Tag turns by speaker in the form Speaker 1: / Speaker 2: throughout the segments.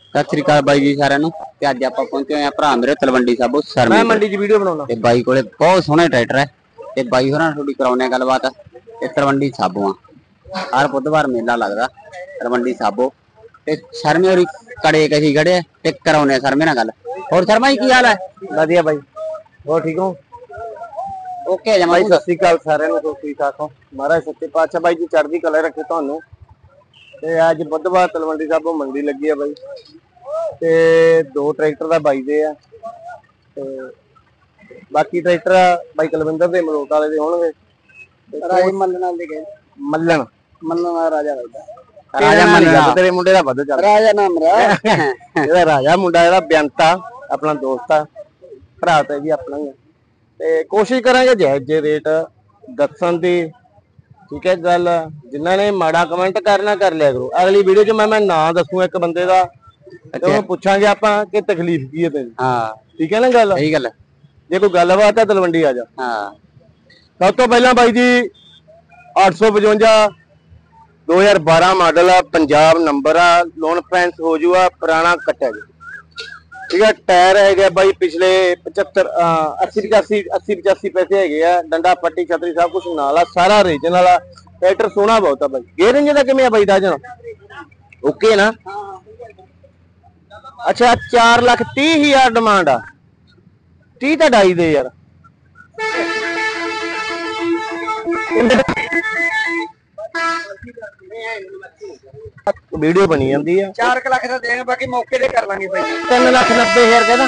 Speaker 1: ਸਤਿ ਸ੍ਰੀ ਅਕਾਲ ਬਾਈ ਜੀ ਸਾਰਿਆਂ ਨੂੰ। ਤੇ ਅੱਜ ਆਪਾਂ ਪਹੁੰਚੇ ਹੋਏ ਆ ਭਰਾ ਮੇਰੇ ਤਲਵੰਡੀ ਸਾਬੋ ਸਰਮੇ।
Speaker 2: ਮੈਂ ਮੰਡੀ 'ਚ ਵੀਡੀਓ ਬਣਾਉਣਾ
Speaker 1: ਤੇ ਬਾਈ ਕੋਲੇ ਬਹੁਤ ਸੋਹਣੇ ਟਰੈਕਟਰ ਹੈ ਤੇ ਬਾਈ ਹੋਰਾਂ ਥੋੜੀ ਕਰਾਉਣੇ ਗੱਲਬਾਤ। ਤੇ ਤਲਵੰਡੀ ਸਾਬੋ ਹਰ ਬੁੱਧਵਾਰ ਮੇਲਾ ਲੱਗਦਾ ਤਲਵੰਡੀ ਸਾਬੋ ਤੇ ਸ਼ਰਮੇ ਹੋਰੀ ਕੜੇ ਕਹੀ ਖੜੇ ਤੇ ਕਰਾਉਣੇ ਸ਼ਰਮੇ ਨਾਲ ਗੱਲ। ਹੋਰ ਸ਼ਰਮਾ ਜੀ ਕੀ ਹਾਲ ਹੈ?
Speaker 2: ਵਧੀਆ ਬਾਈ, ਹੋਰ ਠੀਕ ਹੋ?
Speaker 1: ਓਕੇ ਜਮਾ।
Speaker 2: ਬਾਈ ਸਤਿ ਸ੍ਰੀ ਅਕਾਲ ਸਾਰਿਆਂ ਨੂੰ, ਠੀਕ ਠਾਕ ਹੋ? ਮਹਾਰਾਜ ਸੱਚੇ ਪਾਤਸ਼ਾਹ ਬਾਈ ਜੀ ਚੜ੍ਹਦੀ ਕਲਾ ਰੱਖੇ ਤੁਹਾਨੂੰ। ਤੇ ਅੱਜ ਬੁੱਧਵਾਰ ਤਲਵੰਡੀ ਸਾਬੋ ਮੰਡੀ ਲੱਗੀ ਆ ਬਾਈ, ਤੇ 2 ਟਰੈਕਟਰ ਦਾ ਬਾਈ ਦੇ ਆ ਤੇ ਬਾਕੀ ਟਰੈਕਟਰ ਬਾਈ ਕੁਲਵਿੰਦਰ ਦੇ ਮਲੋਟ ਵਾਲੇ ਦੇ ਹੋਣਗੇ।
Speaker 1: ਰਾਜੇ ਮੱਲਣ ਵਾਲੇ ਗਏ
Speaker 2: ਮੱਲਣ
Speaker 1: ਦਾ ਰਾਜਾ ਲੱਗਦਾ।
Speaker 2: ਰਾਜਾ ਮੱਲਣ ਤੇਰੇ ਮੁੰਡੇ ਦਾ ਵੱਧ ਚੱਲ
Speaker 1: ਰਾਜਾ ਨਾਮ
Speaker 2: ਇਹਦਾ ਰਾਜਾ ਮੁੰਡਾ ਇਹਦਾ ਬੇਅੰਤਾ ਆਪਣਾ ਦੋਸਤ ਆ, ਭਰਾ ਤੇ ਵੀ ਆਪਣਾ ਹੀ ਆ। ਤੇ ਕੋਸ਼ਿਸ਼ ਕਰਾਂਗੇ ਜਾਇਜ਼ ਜੇ ਰੇਟ ਦੱਸਣ ਦੀ, ਠੀਕ ਹੈ ਗੱਲ। ਜਿਨ੍ਹਾਂ ਨੇ ਮਾੜਾ ਕਮੈਂਟ ਕਰਨਾ ਕਰ ਲਿਆ ਕਰੋ। ਅਗਲੀ ਵੀਡੀਓ 'ਚ ਮੈਂ ਨਾਂ ਦੱਸੂ ਇੱਕ ਬੰਦੇ ਦਾ, ਉਹ ਪੁੱਛਾਂਗੇ ਆਪਾਂ ਕਿ ਤਕਲੀਫ ਕੀ ਹੈ ਤੇਰੀ।
Speaker 1: ਹਾਂ
Speaker 2: ਠੀਕ ਹੈ ਨਾ ਗੱਲ?
Speaker 1: ਸਹੀ ਗੱਲ।
Speaker 2: ਜੇ ਕੋਈ ਗੱਲਬਾਤ ਹੈ ਤਲਵੰਡੀ ਆ ਜਾ।
Speaker 1: ਹਾਂ
Speaker 2: ਸਭ ਤੋਂ ਪਹਿਲਾਂ ਬਾਈ ਜੀ 855 2012 ਮਾਡਲ ਆ, ਪੰਜਾਬ ਨੰਬਰ ਆ, ਲੋਨ ਫਾਈਨੈਂਸ ਹੋ ਜੂਗਾ, ਪੁਰਾਣਾ ਕੱਟਿਆ ਜੀ। ਠੀਕ ਹੈ, ਟਾਇਰ ਹੈਗੇ ਬਾਈ ਪਿਛਲੇ 75 80 ਪੈਸੇ ਹੈਗੇ ਆ। ਡੰਡਾ ਪੱਟੀ ਛਤਰੀ ਸਭ ਕੁਝ ਨਾਲ ਆ, ਸਾਰਾ ਰੀਜਨਲ ਆ। ਟਰੈਕਟਰ ਸੋਹਣਾ ਬਹੁਤ ਆ ਬਾਈ। ਗੇਅਰ ਇੰਜਨ ਦਾ ਕਿਵੇਂ ਆ ਬਾਈ ਰਾਜਨ? ਓਕੇ ਨਾ? ਅੱਛਾ 4,30,000 ਡਿਮਾਂਡ ਆ। 30 ਤਾਂ ਡਾਈ ਦੇ ਯਾਰ। ਵੀਡੀਓ ਬਣੀ ਜਾਂਦੀ ਆ।
Speaker 1: 4 ਲੱਖ ਦਾ ਦੇਣ, ਬਾਕੀ ਮੌਕੇ ਤੇ ਕਰ ਲਾਂਗੇ ਬਾਈ।
Speaker 2: 3,90,000 ਕਹਿੰਦਾ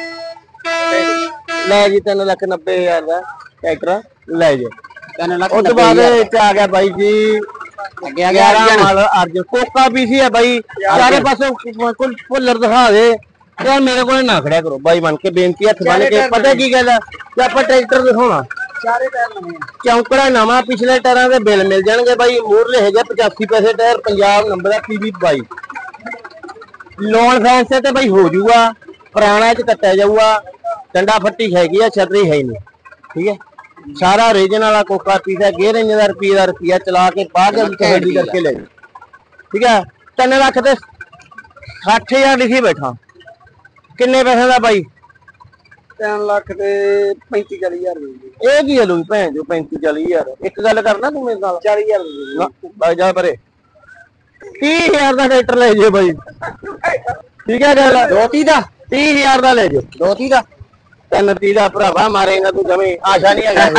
Speaker 2: ਲੈ ਜੀ। 3,90,000 ਦਾ ਟਰੈਕਟਰ ਲੈ ਜਾ।
Speaker 1: 3 ਲੱਖ
Speaker 2: ਉਸ ਤੋਂ ਬਾਅਦ ਇੱਥੇ ਆ ਗਿਆ ਬਾਈ ਜੀ 11 ਮਾਡਲ ਅਰਜਨ ਕੋਕਾ ਪੀਸੀ ਆ ਬਾਈ। ਸਾਰੇ ਪਾਸੋਂ ਕੋਈ ਭੁੱਲਰ ਦਿਖਾ ਦੇ ਯਾਰ, ਮੇਰੇ ਕੋਲ ਨਾ ਖੜਿਆ ਕਰੋ ਬਾਈ, ਬਣ ਕੇ ਬੇਨਤੀ, ਹੱਥ ਬਣ ਕੇ। ਪਤਾ ਕੀ ਗੱਲ ਆ, ਜੇ ਆਪਾਂ ਟਰੈਕਟਰ ਦਿਖਾਉਣਾ
Speaker 1: ਚਾਰੇ ਟਾਇਰ ਨਵੇਂ
Speaker 2: ਚੌਂਕੜਾ ਨਵਾਂ, ਪਿਛਲੇ ਟਾਇਰਾਂ ਦੇ ਬਿੱਲ ਮਿਲ ਜਾਣਗੇ ਬਾਈ। ਮੂਰਲੇ ਹੈਗੇ 85 ਪੈਸੇ ਟਾਇਰ, ਪੰਜਾਬ ਨੰਬਰ ਆ PB 22। ਲੋਨ ਫਾਈਨੈਂਸ ਤੇ ਬਾਈ ਹੋ ਜਾਊਗਾ, ਪੁਰਾਣਾ 'ਚ ਕੱਟਿਆ ਜਾਊਗਾ। ਡੰਡਾ ਫੱਟੀ ਹੈਗੀ ਆ, ਛਤਰੀ ਹੈ ਨਹੀਂ। ਠੀਕ ਹੈ, ਸਾਰਾ ਰੀਜਨ ਵਾਲਾ ਕੋਕਾ ਪੀਸ ਹੈ। ਗੇਅਰ ਇੰਜਨ ਦਾ ਰੁਪਈਆ ਚਲਾ ਕੇ ਬਾਅਦ ਵਿੱਚ ਤਸੱਲੀ ਕਰਕੇ ਲੈ ਜਾਓ। ਠੀਕ ਹੈ, 3 ਲੱਖ ਤੇ 60,000 ਲਿਖੀ ਬੈਠਾ। ਕਿੰਨੇ ਪੈਸੇ ਦਾ ਬਾਈ?
Speaker 1: 3 ਲੱਖ ਤੇ 35-40,000
Speaker 2: ਇਹ ਕੀ ਹਲੂ ਭੈਣ ਜੋ 35-40,000। ਇੱਕ ਗੱਲ ਕਰਨਾ ਤੂੰ ਮੇਰੇ ਨਾਲ,
Speaker 1: 40,000
Speaker 2: ਬਾਈ ਜਾ ਪਰੇ। 30,000 ਦਾ ਟਰੈਕਟਰ ਲੈ ਜਾਓ ਬਾਈ। ਠੀਕ ਹੈ ਗੱਲ?
Speaker 1: 230 ਦਾ
Speaker 2: 30,000 ਦਾ ਲੈ ਜਾਓ।
Speaker 1: 230 ਦਾ
Speaker 2: 330 ਦਾ ਭਰਾਵਾ ਮਾਰੇਗਾ ਤੂੰ, ਜਮੇ ਆਸ਼ਾ ਨਹੀਂ ਹੈਗਾ।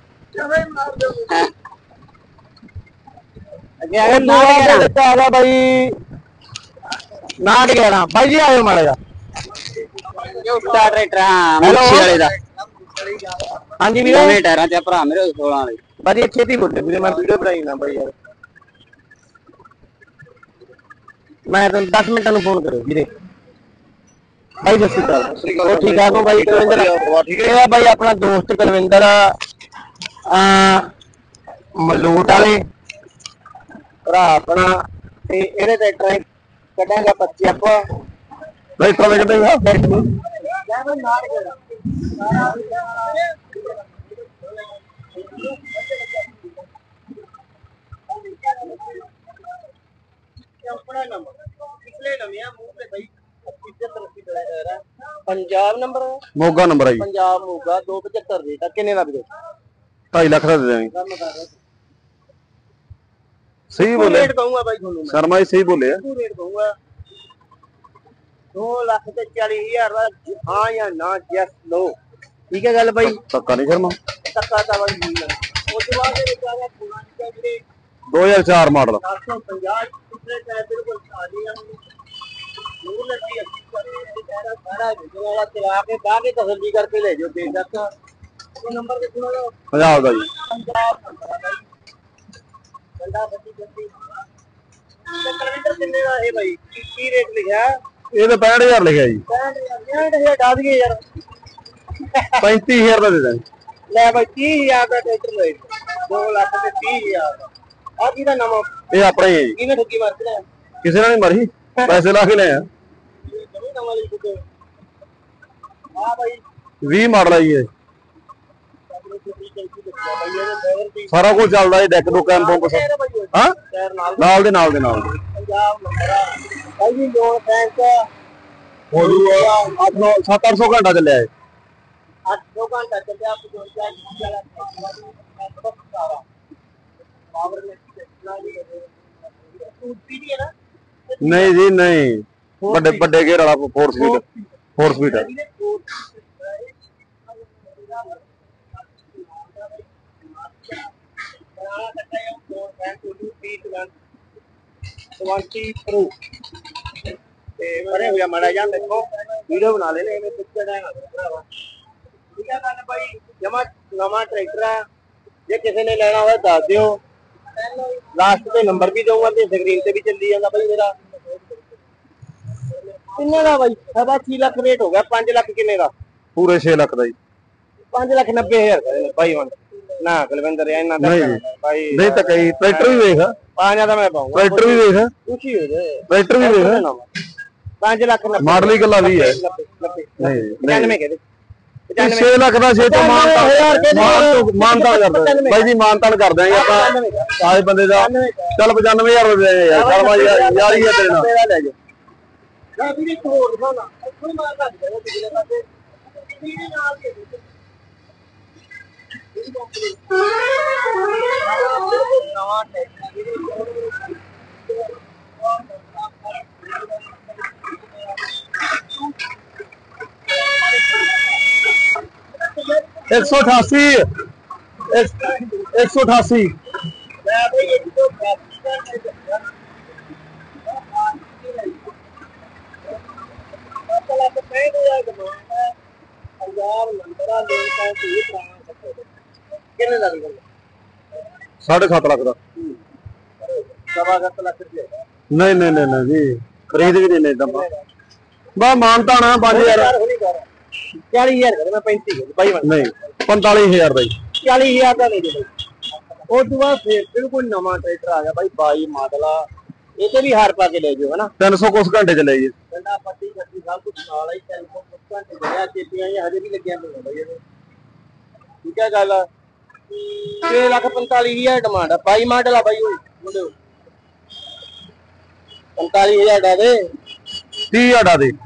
Speaker 2: ਅੱਗੇ ਬਾਈ 911 ਬਾਈ ਜੀ ਆਇਓ ਮਾੜਾ ਜਾ।
Speaker 1: ਉੱਚਾ ਟਰੈਕਟਰ ਮੁੱਛੀ ਵਾਲੇ ਦਾ।
Speaker 2: ਹਾਂਜੀ ਵੀਰੇ,
Speaker 1: ਨਵੇਂ ਟਾਇਰਾਂ ਤੇ ਭਰਾ ਮੇਰੇ 16 ਵਾਲੇ।
Speaker 2: ਬਾਜੀ ਛੇਤੀ ਬੋਲੇ ਵੀਰੇ, ਮੈਂ ਵੀਡੀਓ ਬਣਾਈ ਨਾ ਬਾਈ ਯਾਰ। ਮੈਂ ਤੁਹਾਨੂੰ 10 ਮਿੰਟਾਂ ਨੂੰ ਫੋਨ ਕਰਿਓ ਵੀਰੇ। ਬਾਈ ਸਤਿ ਸ਼੍ਰੀ ਅਕਾਲ। ਉਹ ਠੀਕ ਠਾਕ ਹੋ ਬਾਈ? ਕੁਲਵਿੰਦਰ ਇਹ ਆ ਬਾਈ ਆਪਣਾ ਦੋਸਤ ਕੁਲਵਿੰਦਰ ਮਲੋਟ ਵਾਲੇ ਭਰਾ ਆਪਣਾ। ਤੇ ਇਹਦੇ ਟਰੈਕਟਰ ਕੱਢਾਂਗਾ 25 ਆਪਾਂ ਬਾਈ ਕੋਲੇ ਕੱਢਾਂਗਾ। ਪੰਜਾਬ ਨੰਬਰ, ਮੋਗਾ ਨੰਬਰ ਆ ਜੀ। ਪੰਜਾਬ ਮੋਗਾ 275 ਰੇਟ। ਕਿੰਨੇ ਦਾ ਵੀਰੇ? 2.5 ਲੱਖ ਦਾ ਦੇ ਦਾਂਗੇ। ਸਹੀ ਬੋਲੇ ਰੇਟ ਕਹੂੰਗਾ ਬਾਈ ਤੁਹਾਨੂੰ ਸ਼ਰਮਾ ਜੀ, ਸਹੀ ਬੋਲੇ ਆ। ਰੇਟ ਕਹੂੰਗਾ 2,40,000 ਦਾ। ਹਾਂ ਜਾਂ ਨਾ, ਜੈਸ ਲੋ। ਠੀਕ ਹੈ ਗੱਲ ਬਾਈ? ਧੱਕਾ ਨਹੀਂ ਸ਼ਰਮਾ, ਧੱਕਾ ਤਾਂ ਬਾਈ ਨਹੀਂ ਹੈ। ਉਸ ਤੋਂ ਬਾਅਦ ਦੇ ਵਿੱਚ ਆ ਗਿਆ 2004 ਮਾਡਲ 750 ਪਿਛਲੇ ਟਾਇਰ ਬਿਲਕੁਲ ਖਾਲੀ ਆ। ਨੂਰ ਲੱਗੀ ਅੱਛੀ ਸਾਰਾ ਜਿਹੜਾ ਚਲਾ ਕੇ ਬਾਹ ਕੇ ਤਸੱਲੀ ਕਰਕੇ ਲੈ ਜਾਓ। ਦੇ ਤੱਕ ਉਹ ਨੰਬਰ ਕਿੰਨਾ ਦਾ? ਪੰਜਾਬ ਦਾ ਜੀ। ਪੰਜਾਬ ਨੰਬਰ ਆ ਬਾਈ। ਡੰਡਾ ਬੱਤੀ ਗੱਡੀ ਤੇ ਕਲਵਿੰਦਰ ਕਿੰਨੇ ਦਾ ਇਹ ਬਾਈ? ਕੀ ਰੇਟ ਲਿਖਿਆ? ਇਹ ਤਾਂ 65,000 ਲਿਖਿਆ ਜੀ। 65,000 ਡਾ ਦਈਏ ਯਾਰ। 35,000 ਦਾ ਦੇ ਦਾਂਗੇ। ਲੈ ਬਾਈ 30,000 ਦਾ ਟਰੈਕਟਰ ਲੈ 2 ਲੱਖ ਤੇ 30,000 ਦਾ। ਆ ਕਿਹਦਾ ਨਵਾਂ? ਇਹ ਆਪਣਾ ਹੀ ਹੈ ਜੀ। ਕਿਹਨੇ ਠੱਗੀ ਮਾਰ ਕੇ ਲਿਆ? ਕਿਸੇ ਨਾਲ ਨਹੀਂ ਮਾਰੀ, ਪੈਸੇ ਲਾ ਕੇ ਲਿਆ। ਆ ਬਾਈ 20 ਮਾਡਲ ਆ ਜੀ ਇਹ। ਸਾਰਾ ਕੁਝ ਚੱਲਦਾ ਹੈ, ਡੈਕ ਡੁੱਕ ਐਮ ਪੰਪ। ਹਾਂ ਨਾਲ ਦੇ ਨਾਲ पंजाब नंबर भाई लोन बैंक हो जूगा 700 घंटा चलिया है 800 घंटा चलिया नहीं जी नहीं बड़े बड़े गेयर वाला 4 स्पीड है माड़ा जा देखो वीडियो बना लेने जमा नवा ट्रैक्टर है जे किसी ने लेना हो दस दियो लास्ट पे नंबर भी दूंगा ते स्क्रीन ते भी चली जाएगा भाई मेरा किन्ने का भाई सवा 6 लाख रेट हो गया 5 लाख किन्ने का पूरे 6 लाख का जी 5,90,000 भाई वन ना कुलविंदर इन्ना भाई नहीं तो कई ट्रैक्टर भी देख 5 का मैं पाऊंगा ट्रैक्टर भी देख कुछ ही हो जाए ट्रैक्टर भी देख 5 लाख मॉडल ही गला भी है नहीं 95 के 6 लाख का 6 तो मानतान कर दे भाई जी मानतान कर देंगे ਆਪਾਂ ਆਏ ਬੰਦੇ ਦਾ ਚੱਲ 95000 ਦੇ ਦੇ ਯਾਰ ਚੱਲ ਭਾਈ ਯਾਰ ਹੀ ਹੈ ਤੇਰੇ ਨਾਲ ਲੈ ਜਾ ਨਾ ਵੀ ਇੱਕ ਹੋਰ ਦਿਖਾਣਾ ਇੱਥੋਂ ਮਾਰ ਲੱਗ ਜਾਏਗਾ ਪਿਛਲੇ ਪਾਸੇ ਇਹਦੇ ਨਾਲ ਦੇ ਦੇ ਨਵਾਂ एक सौ 188 7.5 लाख का नहीं नहीं नहीं नहीं जी खरीद भी नहीं एकदम बस मानता ना 5,000 40,000 मैं 35 नहीं 45,000 का 40,000 का नहीं और बाद फिर बिल्कुल नवा ट्रैक्टर आ गया भाई 22 मॉडल ये भी हार पा के ले जाओ है ना 300 कुछ घंटे चले जी ठंडा पट्टी सब कुछ नाल ही 300 कुछ घंटे चलिया चेपियां हजे भी लगियां नहीं भाई ये ठीक है गल 6,45,000 डिमांड है 22 मॉडल आ भाई मुंडे 45,000 दे 30,000 दे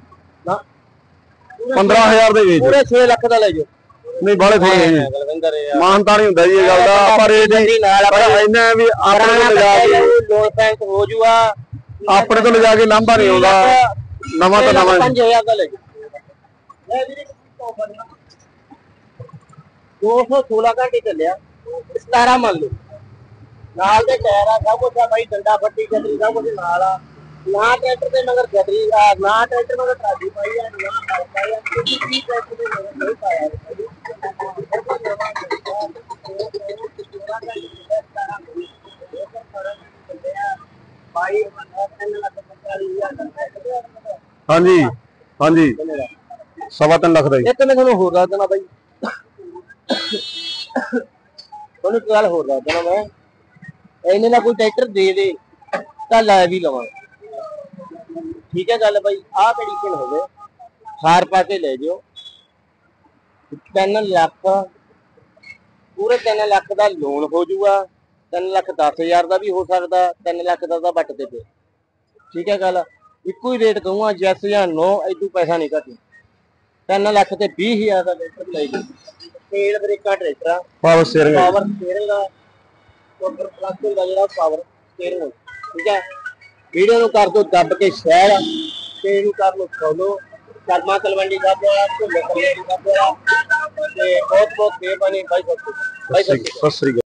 Speaker 2: 15,000 ਦੇ ਪੂਰੇ 6 ਲੱਖ ਦਾ ਲੈ ਜਾਓ ਨਹੀਂ ਬਾਲੇ ਥੋੜੇ ਨੇ ਮਾਨਤਾ ਨਹੀਂ ਹੁੰਦਾ ਜੀ ਇਹ ਗੱਲ ਦਾ ਪਰ ਇਹ ਪਰ ਇਹਨੇ ਵੀ ਆਪਣੇ ਤੋਂ ਲਿਜਾ ਕੇ ਲੋਨ ਬੈਂਕ ਹੋ ਜੂਗਾ ਆਪਣੇ ਤੋਂ ਲਿਜਾ ਕੇ ਲਾਂਭਾ ਨਹੀਂ ਆਉਂਦਾ ਨਵਾਂ ਤਾਂ ਨਵਾਂ 5,000 ਦਾ ਲੈ ਜਾਓ 216 ਘੰਟੇ ਚੱਲਿਆ 17 ਮੰਨ ਲਓ ਨਾਲ ਦੇ ਟਾਇਰ ਆ ਸਭ ਕੁਝ ਆ ਭਾਈ ਡੰਡਾ ਫੱਟੀ ਚੱਲੀ ਸਭ ਕੁਝ ਨਾਲ ਆ ना ट्रैक्टर पे मगर गदरी ना ट्रैक्टर मगर ट्राली पाई है ना पाई है क्योंकि भी ट्रैक्टर पे मगर नहीं पाया हाँ जी हाँ जी 3.25 लाख का एक मैं हो रहा था ना भाई थोड़ी गल हो रहा था ना मैं इन्हें ना कोई ट्रैक्टर दे दे तो ला भी लवा ठीक है गल भाई आ कंडीशन हो गए हार पा के ले जाओ 3 लाख पूरे 3 लाख का लोन हो जूगा 3,10,000 का भी हो सकता 3 लाख का बट दे पे ठीक है गल इको ही रेट कहूँगा यस या नो इदू पैसा नहीं घटी 3 लाख ते 20,000 का ट्रैक्टर ले जाओ तेल ब्रेक ट्रैक्टर पावर स्टीयरिंग का पावर स्टीयरिंग ठीक है वीडियो को कर दो दब के शेयर कर लो फॉलो शर्मा तलवंडी का बहुत बहुत मेहरबानी भाई सत श्री अकाल।